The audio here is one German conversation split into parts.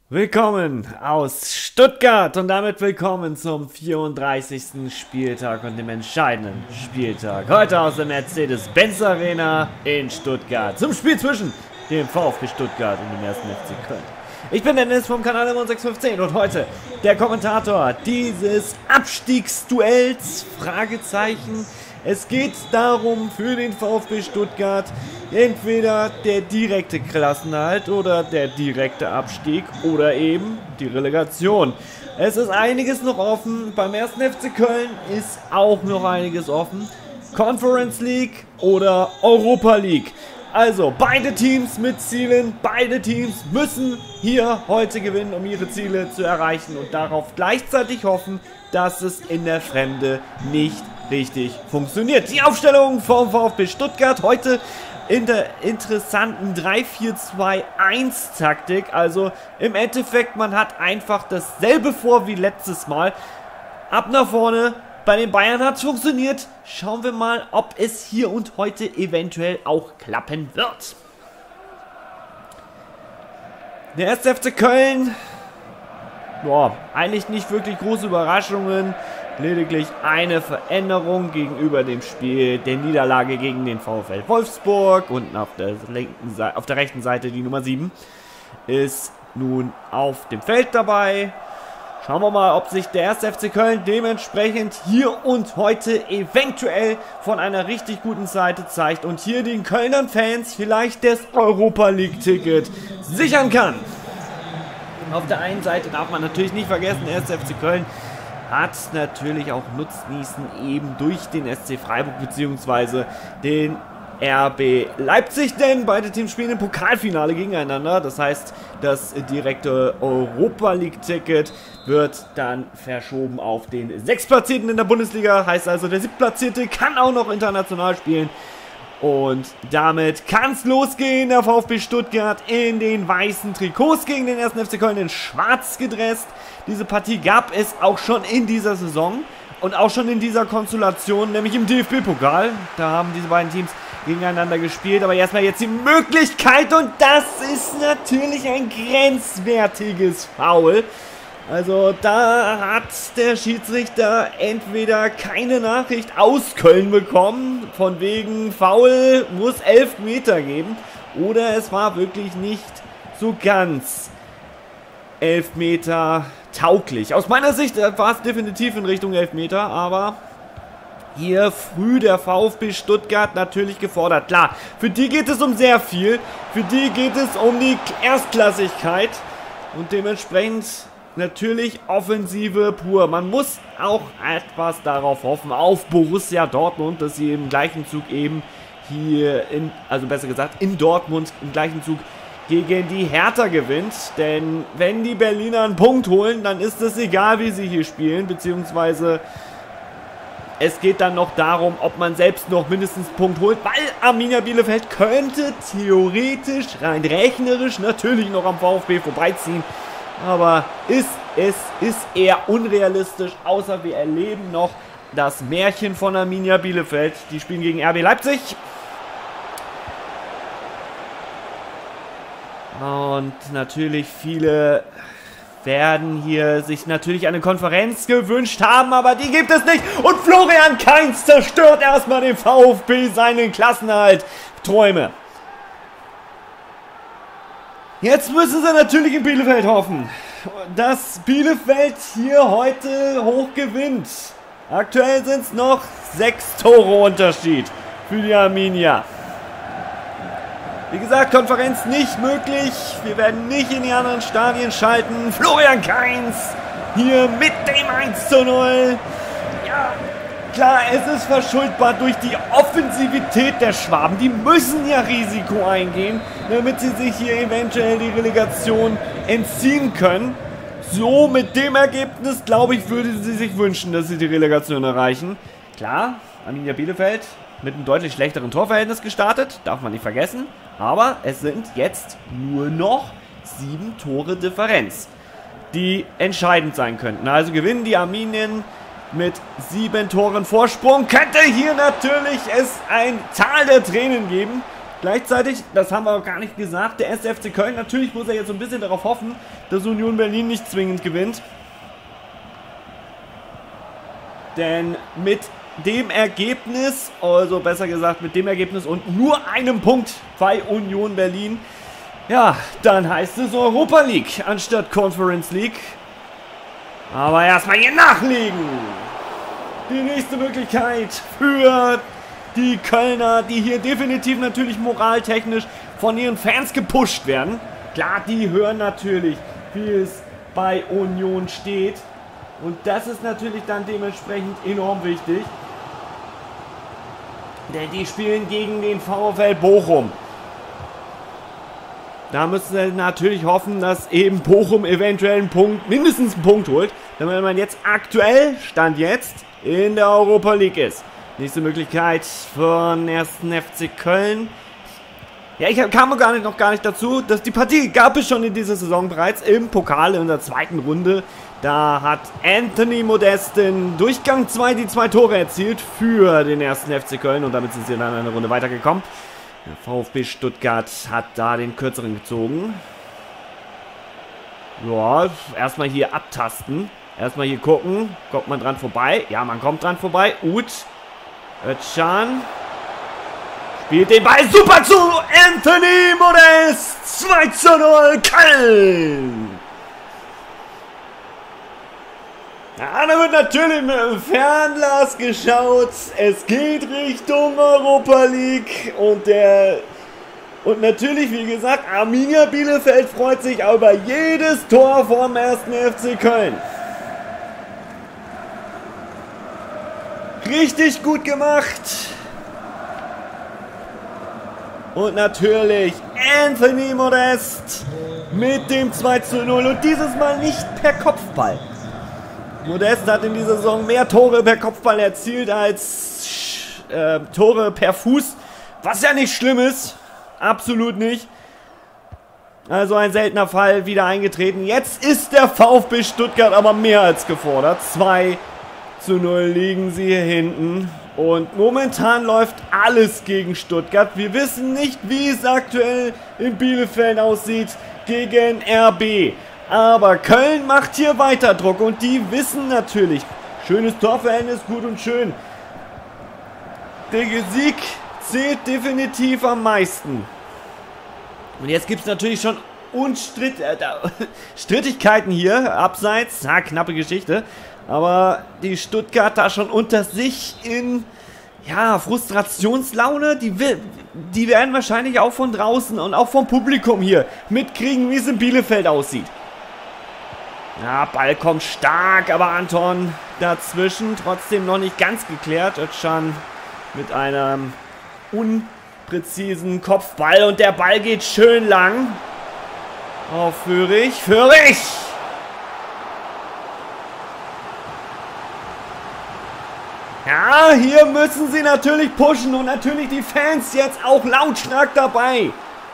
Willkommen aus Stuttgart und damit willkommen zum 34. Spieltag und dem entscheidenden Spieltag. Heute aus der Mercedes-Benz Arena in Stuttgart zum Spiel zwischen dem VfB Stuttgart und dem 1. FC Köln. Ich bin Dennis vom Kanal 615 und heute der Kommentator dieses Abstiegsduells, Fragezeichen. Es geht darum für den VfB Stuttgart entweder der direkte Klassenerhalt oder der direkte Abstieg oder eben die Relegation. Es ist einiges noch offen. Beim 1. FC Köln ist auch noch einiges offen. Conference League oder Europa League. Also beide Teams mit Zielen, beide Teams müssen hier heute gewinnen, um ihre Ziele zu erreichen und darauf gleichzeitig hoffen, dass es in der Fremde nicht richtig funktioniert. Die Aufstellung vom VfB Stuttgart heute in der interessanten 3-4-2-1-Taktik. Also im Endeffekt, man hat einfach dasselbe vor wie letztes Mal. Ab nach vorne. Bei den Bayern hat es funktioniert. Schauen wir mal, ob es hier und heute eventuell auch klappen wird. Der 1. FC Köln, boah, eigentlich nicht wirklich große Überraschungen. Lediglich eine Veränderung gegenüber dem Spiel der Niederlage gegen den VfL Wolfsburg. Und auf der rechten Seite die Nummer 7 ist nun auf dem Feld dabei. Schauen wir mal, ob sich der 1. FC Köln dementsprechend hier und heute eventuell von einer richtig guten Seite zeigt und hier den Kölner Fans vielleicht das Europa League Ticket sichern kann. Auf der einen Seite darf man natürlich nicht vergessen, der 1. FC Köln hat natürlich auch Nutznießen eben durch den SC Freiburg bzw. den RB Leipzig, denn beide Teams spielen im Pokalfinale gegeneinander. Das heißt, das direkte Europa League Ticket wird dann verschoben auf den 6. Platzierten in der Bundesliga. Heißt also, der 7. Platzierte kann auch noch international spielen. Und damit kann es losgehen. Der VfB Stuttgart in den weißen Trikots gegen den 1. FC Köln in schwarz gedresst. Diese Partie gab es auch schon in dieser Saison und auch schon in dieser Konstellation, nämlich im DFB-Pokal. Da haben diese beiden Teams gegeneinander gespielt, aber erstmal jetzt die Möglichkeit und das ist natürlich ein grenzwertiges Foul. Also da hat der Schiedsrichter entweder keine Nachricht aus Köln bekommen, von wegen Foul muss 11 Meter geben, oder es war wirklich nicht so ganz 11 Meter tauglich. Aus meiner Sicht war es definitiv in Richtung 11 Meter, aber hier früh der VfB Stuttgart natürlich gefordert. Klar, für die geht es um sehr viel. Für die geht es um die Erstklassigkeit. Und dementsprechend natürlich Offensive pur. Man muss auch etwas darauf hoffen, auf Borussia Dortmund, dass sie im gleichen Zug eben hier, also besser gesagt, in Dortmund im gleichen Zug gegen die Hertha gewinnt. Denn wenn die Berliner einen Punkt holen, dann ist es egal, wie sie hier spielen, beziehungsweise es geht dann noch darum, ob man selbst noch mindestens einen Punkt holt, weil Arminia Bielefeld könnte theoretisch, rein rechnerisch, natürlich noch am VfB vorbeiziehen. Aber es ist eher unrealistisch, außer wir erleben noch das Märchen von Arminia Bielefeld. Die spielen gegen RB Leipzig. Und natürlich viele werden hier sich natürlich eine Konferenz gewünscht haben, aber die gibt es nicht. Und Florian Kainz zerstört erstmal dem VfB seinen Klassenerhalt. Träume. Jetzt müssen sie natürlich in Bielefeld hoffen, dass Bielefeld hier heute hoch gewinnt. Aktuell sind es noch 6 Tore Unterschied für die Arminia. Wie gesagt, Konferenz nicht möglich. Wir werden nicht in die anderen Stadien schalten. Florian Kainz hier mit dem 1:0. Ja, klar, es ist verschuldbar durch die Offensivität der Schwaben. Die müssen ja Risiko eingehen, damit sie sich hier eventuell die Relegation entziehen können. So, mit dem Ergebnis, glaube ich, würde sie sich wünschen, dass sie die Relegation erreichen. Klar, Arminia Bielefeld mit einem deutlich schlechteren Torverhältnis gestartet, darf man nicht vergessen. Aber es sind jetzt nur noch 7 Tore Differenz, die entscheidend sein könnten. Also gewinnen die Arminien mit 7 Toren Vorsprung. Könnte hier natürlich es ein Tal der Tränen geben. Gleichzeitig, das haben wir auch gar nicht gesagt, der 1. FC Köln, natürlich muss er jetzt so ein bisschen darauf hoffen, dass Union Berlin nicht zwingend gewinnt. Denn mit dem Ergebnis, also besser gesagt mit dem Ergebnis und nur einem Punkt bei Union Berlin, ja, dann heißt es Europa League anstatt Conference League. Aber erstmal hier nachlegen. Die nächste Möglichkeit für die Kölner, die hier definitiv natürlich moraltechnisch von ihren Fans gepusht werden. Klar, die hören natürlich, wie es bei Union steht. Und das ist natürlich dann dementsprechend enorm wichtig. Denn die spielen gegen den VfL Bochum. Da müssen sie natürlich hoffen, dass eben Bochum eventuell einen Punkt, mindestens einen Punkt holt. Damit man jetzt aktuell, Stand jetzt, in der Europa League ist. Nächste Möglichkeit für den 1. FC Köln. Ja, ich kam noch gar nicht dazu, dass die Partie gab es schon in dieser Saison bereits im Pokal in der zweiten Runde. Da hat Anthony Modest in Durchgang 2 die 2 Tore erzielt für den 1. FC Köln und damit sind sie dann eine Runde weitergekommen. Der VfB Stuttgart hat da den kürzeren gezogen. Ja, erstmal hier abtasten. Erstmal hier gucken. Kommt man dran vorbei? Ja, man kommt dran vorbei. Özcan spielt den Ball super zu Anthony Modest. 2:0 Köln. Ja, da wird natürlich mit dem Fernglas geschaut. Es geht Richtung Europa League. Und natürlich, wie gesagt, Arminia Bielefeld freut sich über jedes Tor vom 1. FC Köln. Richtig gut gemacht. Und natürlich Anthony Modest mit dem 2:0 und dieses Mal nicht per Kopfball. Modest hat in dieser Saison mehr Tore per Kopfball erzielt als Tore per Fuß, was ja nicht schlimm ist. Absolut nicht. Also ein seltener Fall wieder eingetreten. Jetzt ist der VfB Stuttgart aber mehr als gefordert. 2:0 liegen sie hier hinten. Und momentan läuft alles gegen Stuttgart. Wir wissen nicht, wie es aktuell in Bielefeld aussieht gegen RB. Aber Köln macht hier weiter Druck und die wissen natürlich, schönes Torverhältnis, gut und schön. Der Sieg zählt definitiv am meisten. Und jetzt gibt es natürlich schon Strittigkeiten hier, abseits, knappe Geschichte. Aber die Stuttgarter schon unter sich in, Frustrationslaune, die werden wahrscheinlich auch von draußen und auch vom Publikum hier mitkriegen, wie es in Bielefeld aussieht. Ja, Ball kommt stark, aber Anton dazwischen, trotzdem noch nicht ganz geklärt. Özcan mit einem unpräzisen Kopfball und der Ball geht schön lang. Auf Führig. Ja, hier müssen sie natürlich pushen und natürlich die Fans jetzt auch lautstark dabei.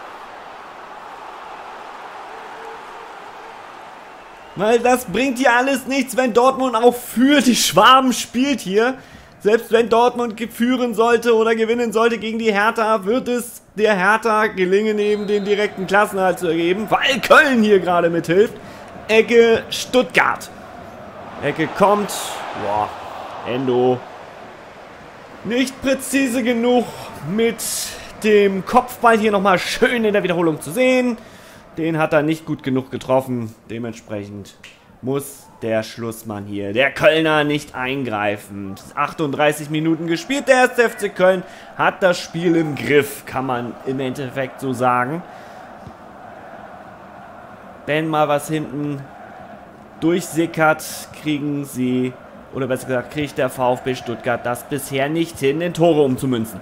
Weil das bringt hier alles nichts, wenn Dortmund auch für die Schwaben spielt hier. Selbst wenn Dortmund führen sollte oder gewinnen sollte gegen die Hertha, wird es der Hertha gelingen, eben den direkten Klassenerhalt zu ergeben, weil Köln hier gerade mithilft. Ecke Stuttgart. Ecke kommt. Boah, Endo. Nicht präzise genug mit dem Kopfball hier nochmal schön in der Wiederholung zu sehen. Den hat er nicht gut genug getroffen. Dementsprechend muss der Schlussmann hier, der Kölner, nicht eingreifen. 38 Minuten gespielt. Der 1. FC Köln hat das Spiel im Griff, kann man im Endeffekt so sagen. Wenn mal was hinten durchsickert, kriegen sie, oder besser gesagt, kriegt der VfB Stuttgart das bisher nicht hin, in Tore umzumünzen.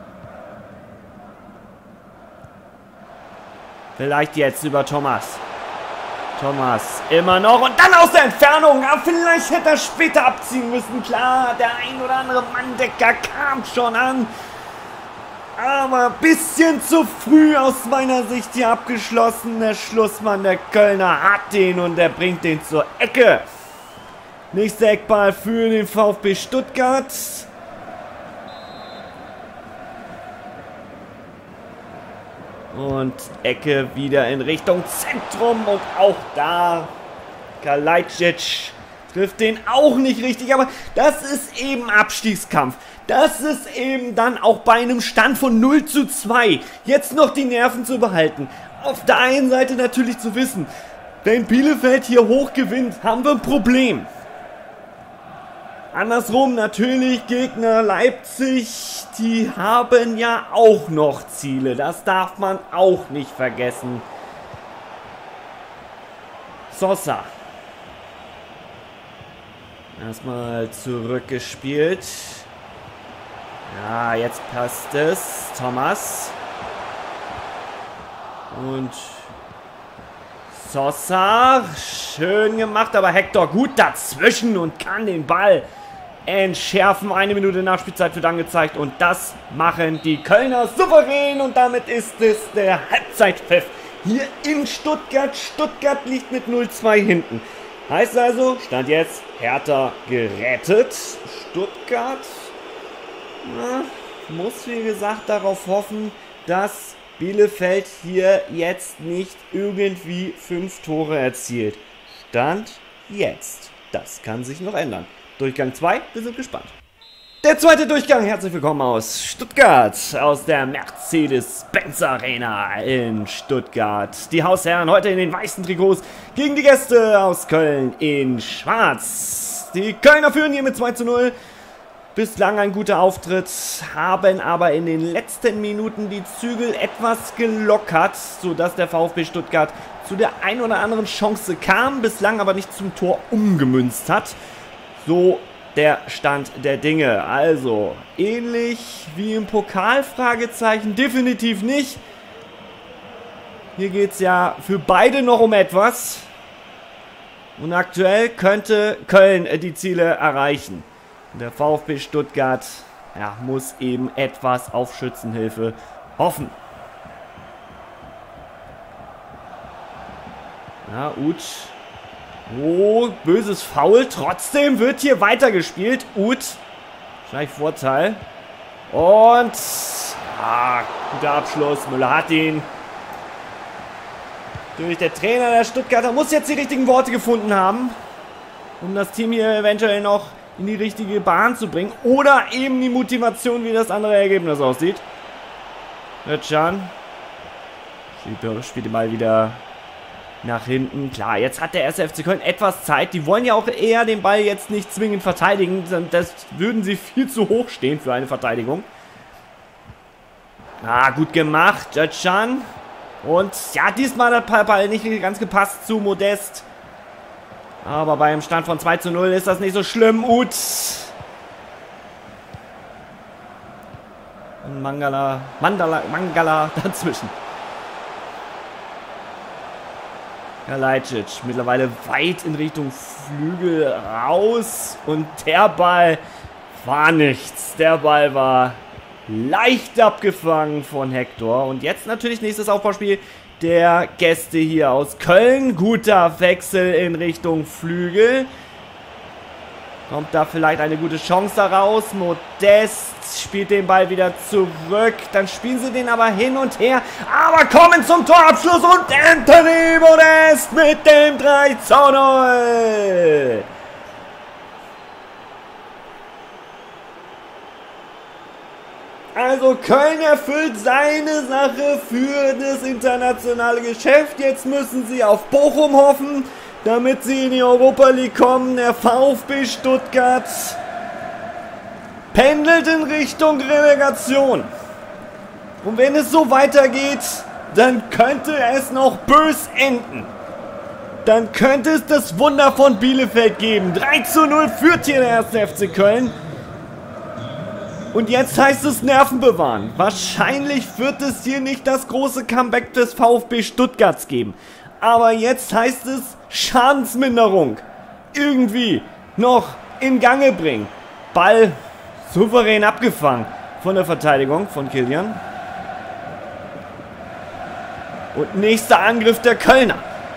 Vielleicht jetzt über Thomas. Thomas immer noch und dann aus der Entfernung. Aber vielleicht hätte er später abziehen müssen. Klar, der ein oder andere Manndecker kam schon an. Aber ein bisschen zu früh aus meiner Sicht hier abgeschlossen. Der Schlussmann, der Kölner, hat den und er bringt den zur Ecke. Nächster Eckball für den VfB Stuttgart. Und Ecke wieder in Richtung Zentrum. Und auch da Kalajdzic trifft den auch nicht richtig. Aber das ist eben Abstiegskampf. Das ist eben dann auch bei einem Stand von 0:2 jetzt noch die Nerven zu behalten. Auf der einen Seite natürlich zu wissen, wenn Bielefeld hier hoch gewinnt, haben wir ein Problem. Andersrum natürlich Gegner Leipzig, die haben ja auch noch Ziele. Das darf man auch nicht vergessen. Sosa. Erstmal zurückgespielt. Ja, jetzt passt es. Thomas. Und Sosa. Schön gemacht, aber Hector gut dazwischen und kann den Ball entschärfen. 1 Minute Nachspielzeit wird angezeigt. Und das machen die Kölner souverän. Und damit ist es der Halbzeitpfiff hier in Stuttgart. Stuttgart liegt mit 0:2 hinten. Heißt also, Stand jetzt, Hertha gerettet. Stuttgart muss, wie gesagt, darauf hoffen, dass Bielefeld hier jetzt nicht irgendwie 5 Tore erzielt. Stand jetzt. Das kann sich noch ändern. Durchgang 2, wir sind gespannt. Der zweite Durchgang, herzlich willkommen aus Stuttgart, aus der Mercedes-Benz Arena in Stuttgart. Die Hausherren heute in den weißen Trikots gegen die Gäste aus Köln in schwarz. Die Kölner führen hier mit 2:0. Bislang ein guter Auftritt, haben aber in den letzten Minuten die Zügel etwas gelockert, sodass der VfB Stuttgart zu der ein oder anderen Chance kam, bislang aber nicht zum Tor umgemünzt hat. So der Stand der Dinge. Also ähnlich wie im Pokal, Fragezeichen, definitiv nicht. Hier geht es ja für beide noch um etwas. Und aktuell könnte Köln die Ziele erreichen. Der VfB Stuttgart muss eben etwas auf Schützenhilfe hoffen. Ja, Uth. Oh, böses Foul. Trotzdem wird hier weitergespielt. Uth. Gleich Vorteil. Und guter Abschluss. Müller hat ihn. Natürlich der Trainer der Stuttgarter muss jetzt die richtigen Worte gefunden haben, um das Team hier eventuell noch in die richtige Bahn zu bringen. Oder eben die Motivation, wie das andere Ergebnis aussieht. Özcan spielt den Ball wieder nach hinten. Klar, jetzt hat der 1. FC Köln etwas Zeit. Die wollen ja auch eher den Ball jetzt nicht zwingend verteidigen. Das würden sie viel zu hoch stehen für eine Verteidigung. Gut gemacht, Özcan. Und ja, diesmal hat der Ball nicht ganz gepasst zu Modest. Aber beim Stand von 2:0 ist das nicht so schlimm. Uth. Und Mangala dazwischen. Kalajdzic mittlerweile weit in Richtung Flügel raus. Und der Ball war nichts. Der Ball war leicht abgefangen von Hector. Und jetzt natürlich nächstes Aufbauspiel der Gäste hier aus Köln. Guter Wechsel in Richtung Flügel. Kommt da vielleicht eine gute Chance daraus. Modest spielt den Ball wieder zurück. Dann spielen sie den aber hin und her. Aber kommen zum Torabschluss und Anthony Modest mit dem 3:0. Also Köln erfüllt seine Sache für das internationale Geschäft. Jetzt müssen sie auf Bochum hoffen, damit sie in die Europa League kommen. Der VfB Stuttgart pendelt in Richtung Relegation. Und wenn es so weitergeht, dann könnte es noch bös enden. Dann könnte es das Wunder von Bielefeld geben. 3:0 führt hier der 1. FC Köln. Und jetzt heißt es Nerven bewahren. Wahrscheinlich wird es hier nicht das große Comeback des VfB Stuttgarts geben. Aber jetzt heißt es Schadensminderung. Irgendwie noch in Gange bringen. Ball souverän abgefangen von der Verteidigung von Kilian. Und nächster Angriff der Kölner.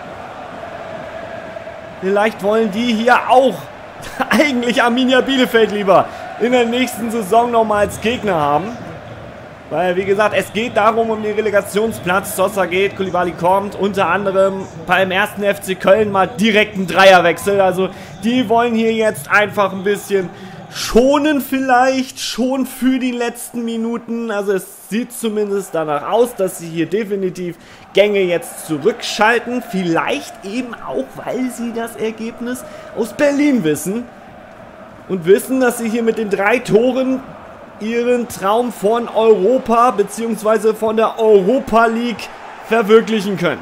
Vielleicht wollen die hier auch eigentlich Arminia Bielefeld lieber in der nächsten Saison nochmal als Gegner haben. Weil, wie gesagt, es geht darum, um den Relegationsplatz. Sosa geht, Koulibaly kommt. Unter anderem beim ersten FC Köln mal direkt einen Dreierwechsel. Also, die wollen hier jetzt einfach ein bisschen schonen vielleicht. Schon für die letzten Minuten. Also, es sieht zumindest danach aus, dass sie hier definitiv Gänge jetzt zurückschalten. Vielleicht eben auch, weil sie das Ergebnis aus Berlin wissen. Und wissen, dass sie hier mit den 3 Toren ihren Traum von Europa bzw. von der Europa League verwirklichen können.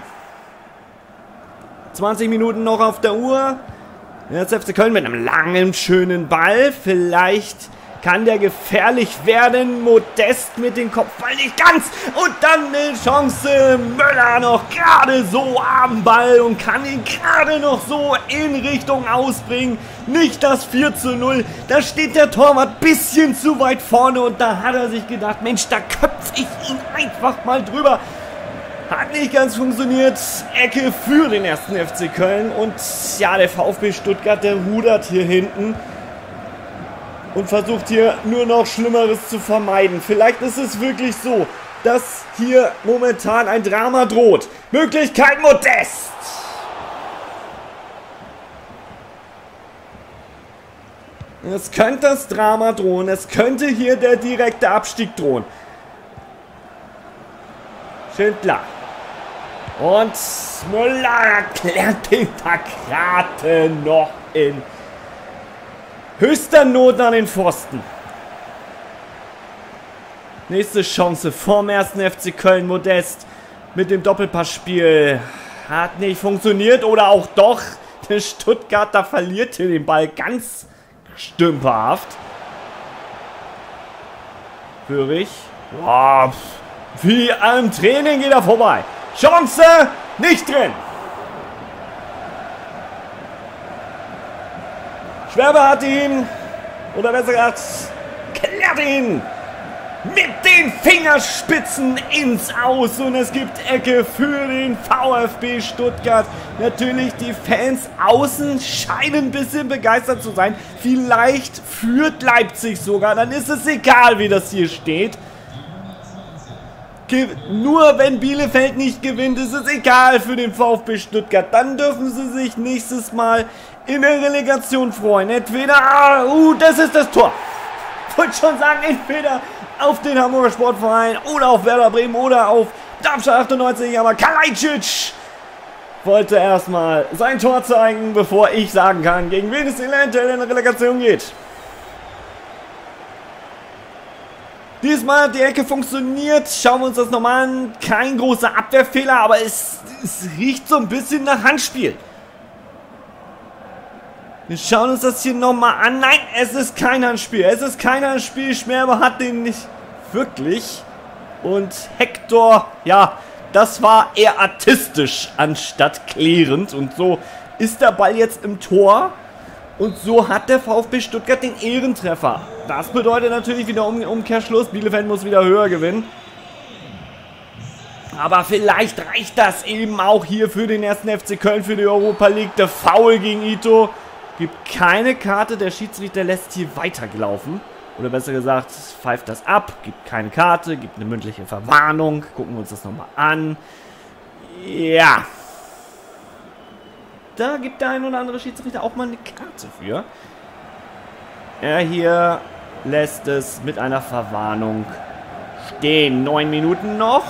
20 Minuten noch auf der Uhr. Jetzt FC Köln mit einem langen, schönen Ball. Vielleicht kann der gefährlich werden. Modest mit dem Kopfball nicht ganz. Und dann eine Chance. Möller noch gerade so am Ball und kann ihn gerade noch so in Richtung ausbringen. Nicht das 4:0. Da steht der Torwart ein bisschen zu weit vorne. Und da hat er sich gedacht, Mensch, da köpfe ich ihn einfach mal drüber. Hat nicht ganz funktioniert. Ecke für den ersten FC Köln. Und ja, der VfB Stuttgart, der rudert hier hinten. Und versucht hier nur noch Schlimmeres zu vermeiden. Vielleicht ist es wirklich so, dass hier momentan ein Drama droht. Möglichkeit Modest. Es könnte das Drama drohen. Es könnte hier der direkte Abstieg drohen. Schindler. Und Müller klärt den da gerade noch in höchster Not an den Pfosten. Nächste Chance vom ersten FC Köln. Modest mit dem Doppelpassspiel. Hat nicht funktioniert oder auch doch. Der Stuttgarter verliert hier den Ball ganz stümperhaft. Führig. Boah, wie am Training geht er vorbei. Chance nicht drin. Schwäbe hat ihn, oder besser gesagt, klärt ihn mit den Fingerspitzen ins Aus. Und es gibt Ecke für den VfB Stuttgart. Natürlich, die Fans außen scheinen ein bisschen begeistert zu sein. Vielleicht führt Leipzig sogar, dann ist es egal, wie das hier steht. Nur wenn Bielefeld nicht gewinnt, ist es egal für den VfB Stuttgart. Dann dürfen sie sich nächstes Mal in der Relegation freuen. Entweder, das ist das Tor. Ich wollte schon sagen, entweder auf den Hamburger Sportverein oder auf Werder Bremen oder auf Darmstadt 98. Aber Kalajdzic wollte erstmal sein Tor zeigen, bevor ich sagen kann, gegen wen es eventuell in der Relegation geht. Diesmal hat die Ecke funktioniert. Schauen wir uns das nochmal an. Kein großer Abwehrfehler, aber es riecht so ein bisschen nach Handspiel. Wir schauen uns das hier nochmal an. Nein, es ist kein Handspiel. Es ist kein Handspiel. Schmerber hat den nicht wirklich. Und Hector, ja, das war eher artistisch anstatt klärend. Und so ist der Ball jetzt im Tor. Und so hat der VfB Stuttgart den Ehrentreffer. Das bedeutet natürlich wieder Umkehrschluss. Bielefeld muss wieder höher gewinnen. Aber vielleicht reicht das eben auch hier für den ersten FC Köln, für die Europa League. Der Foul gegen Ito. Gibt keine Karte. Der Schiedsrichter lässt hier weitergelaufen. Oder besser gesagt, pfeift das ab. Gibt keine Karte. Gibt eine mündliche Verwarnung. Gucken wir uns das nochmal an. Ja. Da gibt der ein oder andere Schiedsrichter auch mal eine Karte für. Er hier lässt es mit einer Verwarnung stehen. 9 Minuten noch.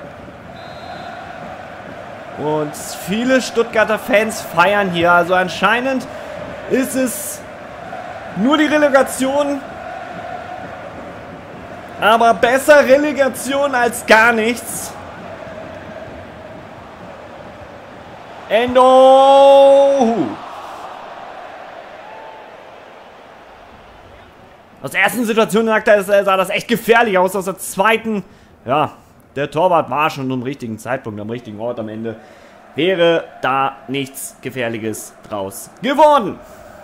Und viele Stuttgarter Fans feiern hier. Also anscheinend ist es nur die Relegation. Aber besser Relegation als gar nichts. Endo! Aus der ersten Situation sah das echt gefährlich aus. Aus der zweiten, ja, der Torwart war schon am richtigen Zeitpunkt, am richtigen Ort am Ende. Wäre da nichts Gefährliches draus geworden.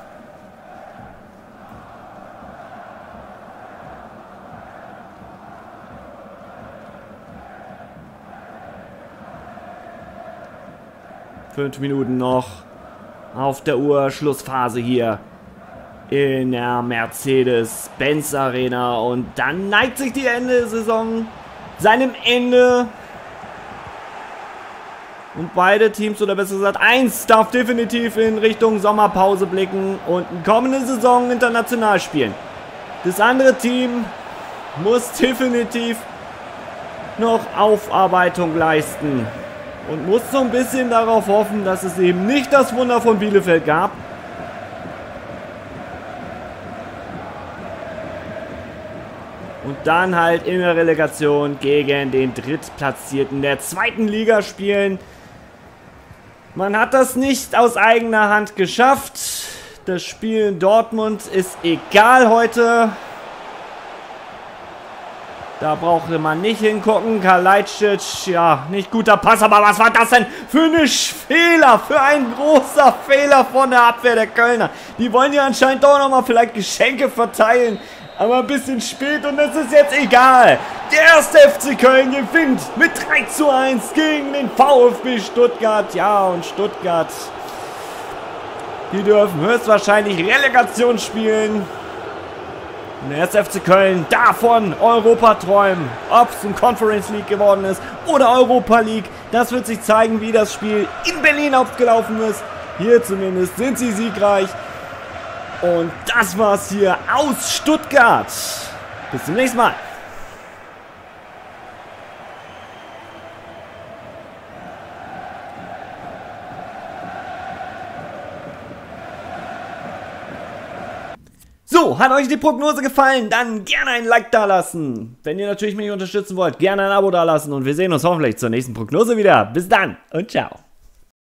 Fünf Minuten noch auf der Uhr. Schlussphase hier in der Mercedes-Benz Arena. Und dann neigt sich die Ende der Saison seinem Ende. Und beide Teams, oder besser gesagt eins, darf definitiv in Richtung Sommerpause blicken und eine kommende Saison international spielen. Das andere Team muss definitiv noch Aufarbeitung leisten und muss so ein bisschen darauf hoffen, dass es eben nicht das Wunder von Bielefeld gab. Und dann halt in der Relegation gegen den Drittplatzierten der zweiten Liga spielen. Man hat das nicht aus eigener Hand geschafft. Das Spiel in Dortmund ist egal heute. Da brauchte man nicht hingucken. Kalajdzic, ja, nicht guter Pass, aber was war das denn für ein Fehler? Für ein großer Fehler von der Abwehr der Kölner. Die wollen ja anscheinend doch nochmal vielleicht Geschenke verteilen. Aber ein bisschen spät und es ist jetzt egal. Der erste FC Köln gewinnt mit 3:1 gegen den VfB Stuttgart. Ja, und Stuttgart, die dürfen höchstwahrscheinlich Relegation spielen. Und der erste FC Köln davon Europa träumen. Ob es ein Conference League geworden ist oder Europa League, das wird sich zeigen, wie das Spiel in Berlin aufgelaufen ist. Hier zumindest sind sie siegreich. Und das war's hier aus Stuttgart. Bis zum nächsten Mal. So, hat euch die Prognose gefallen? Dann gerne ein Like da lassen. Wenn ihr natürlich mich unterstützen wollt, gerne ein Abo da lassen. Und wir sehen uns hoffentlich zur nächsten Prognose wieder. Bis dann und ciao.